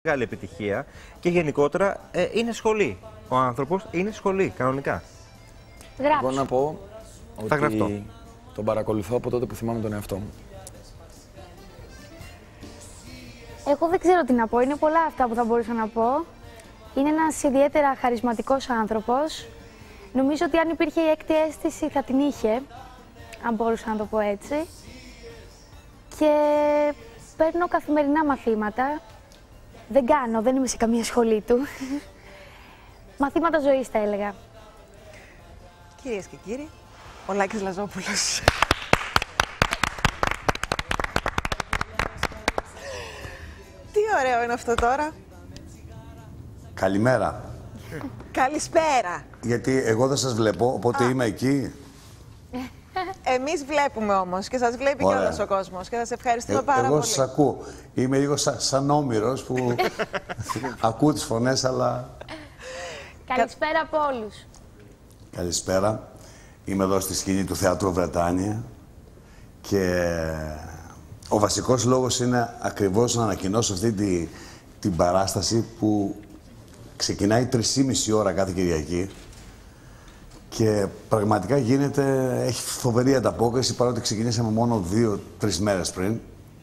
μεγάλη επιτυχία και γενικότερα είναι σχολή. Ο άνθρωπος είναι σχολή, κανονικά. Γράψου. Εγώ να πω Θα γραφτώ. ότι τον παρακολουθώ από τότε που θυμάμαι τον εαυτό μου. Εγώ δεν ξέρω τι να πω. Είναι πολλά αυτά που θα μπορούσα να πω. Είναι ένας ιδιαίτερα χαρισματικός άνθρωπος. Νομίζω ότι αν υπήρχε η έκτη αίσθηση θα την είχε, αν μπορούσα να το πω έτσι. Και παίρνω καθημερινά μαθήματα. Δεν είμαι σε καμία σχολή του. Μαθήματα ζωής θα έλεγα. Κυρίες και κύριοι, ο Λάκης Λαζόπουλος. Τι ωραίο είναι αυτό τώρα. Καλημέρα. Καλησπέρα. Γιατί εγώ δεν σας βλέπω, οπότε είμαι εκεί. Εμείς βλέπουμε όμως και σας βλέπει και όλος ο κόσμος και θα σε ευχαριστούμε πάρα Εγώ πολύ. σας ακούω. Είμαι λίγο σαν όμηρος που ακούω τις φωνές, αλλά... Καλησπέρα από όλους. Καλησπέρα. Είμαι εδώ στη σκηνή του Θεάτρου Βρετάνια και ο βασικός λόγος είναι ακριβώς να ανακοινώσω αυτή την παράσταση που ξεκινάει 3,5 ώρα κάθε Κυριακή και πραγματικά έχει φοβερή ανταπόκριση, παρότι ξεκινήσαμε μόνο 2-3 μέρες πριν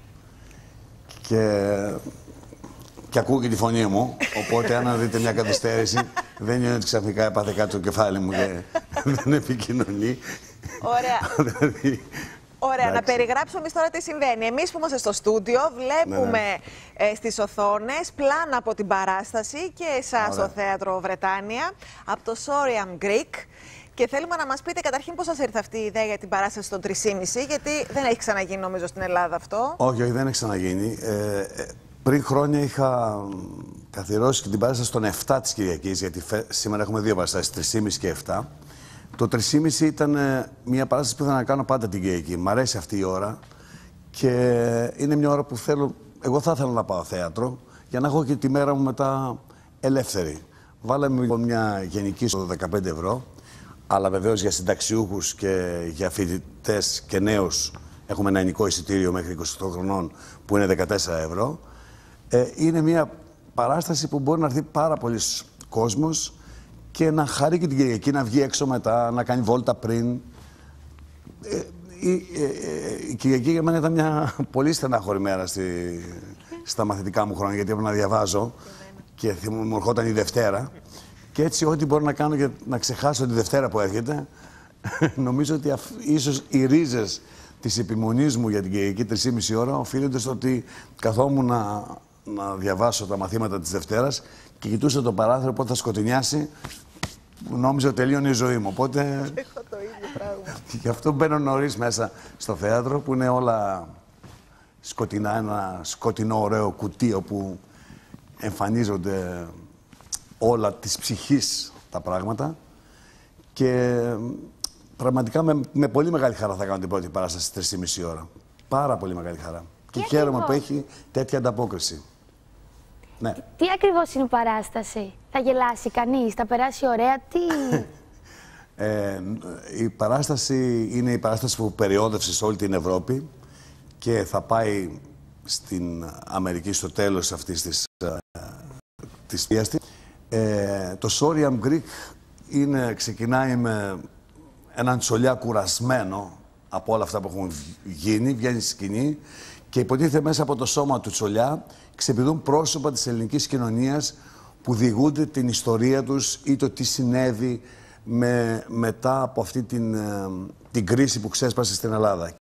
και ακούω και τη φωνή μου, οπότε αν δείτε μια καθυστέρηση δεν είναι ότι ξαφνικά έπαθε κάτι το κεφάλι μου και δεν επικοινωνεί. Ωραία. Ωραία, να περιγράψουμε εμείς τώρα τι συμβαίνει. Εμείς που είμαστε στο στούντιο βλέπουμε στις οθόνες πλάνα από την παράσταση και εσάς στο Θέατρο Βρετάνια από το Soriam Greek. Και θέλουμε να μας πείτε καταρχήν πώς σας ήρθε αυτή η ιδέα για την παράσταση των 3,5, γιατί δεν έχει ξαναγίνει νομίζω στην Ελλάδα αυτό. Όχι, δεν έχει ξαναγίνει. Πριν χρόνια είχα καθιερώσει και την παράσταση των 7 της Κυριακής, γιατί σήμερα έχουμε 2 παραστάσεις, 3,5 και 7. Το 3,5 ήταν μια παράσταση που ήθελα να κάνω πάντα την Κυριακή. Μ' αρέσει αυτή η ώρα και είναι μια ώρα που εγώ θα ήθελα να πάω θέατρο για να έχω και τη μέρα μου μετά ελεύθερη. Βάλαμε μια γενική στο 15 ευρώ, αλλά βεβαίως για συνταξιούχους και για φοιτητές και νέους έχουμε ένα ενοικό εισιτήριο μέχρι 28 χρονών που είναι 14 ευρώ. Είναι μια παράσταση που μπορεί να έρθει πάρα πολλοί κόσμος και να χαρεί και την Κυριακή, να βγει έξω μετά, να κάνει βόλτα πριν. Η Κυριακή για μένα ήταν μια πολύ στενάχωρη μέρα στα μαθητικά μου χρόνια, γιατί έπρεπε να διαβάζω και μου ερχόταν η Δευτέρα. Και έτσι ό,τι μπορώ να κάνω για να ξεχάσω τη Δευτέρα που έρχεται, νομίζω ότι ίσως οι ρίζες της επιμονής μου για την Κυριακή 3,5 ώρα οφείλονται στο ότι καθόμουν να διαβάσω τα μαθήματα της Δευτέρας και κοιτούσα το παράθυρο πότε θα σκοτεινιάσει, που νόμιζα ότι τελείωνε η ζωή μου. Οπότε Έχω το ίδιο πράγμα. γι' αυτό μπαίνω νωρίς μέσα στο θέατρο που είναι όλα σκοτεινά, ένα σκοτεινό ωραίο κουτί όπου εμφανίζονται όλα της ψυχής τα πράγματα και πραγματικά με πολύ μεγάλη χαρά θα κάνω την πρώτη παράσταση στις 3,5 ώρα. Πάρα πολύ μεγάλη χαρά. Και χαίρομαι που έχει τέτοια ανταπόκριση. Ναι. Τι ακριβώς είναι η παράσταση? Θα γελάσει κανείς, θα περάσει ωραία, τι... Η παράσταση είναι η παράσταση που περιόδευσε σε όλη την Ευρώπη και θα πάει στην Αμερική στο τέλος αυτής της διάστης. Το Soriam Greek ξεκινάει με έναν τσολιά κουρασμένο από όλα αυτά που έχουν γίνει, βγαίνει στη σκηνή και υποτίθεται μέσα από το σώμα του τσολιά ξεπηδούν πρόσωπα της ελληνικής κοινωνίας που διηγούνται την ιστορία τους ή το τι συνέβη μετά από αυτή την κρίση που ξέσπασε στην Ελλάδα.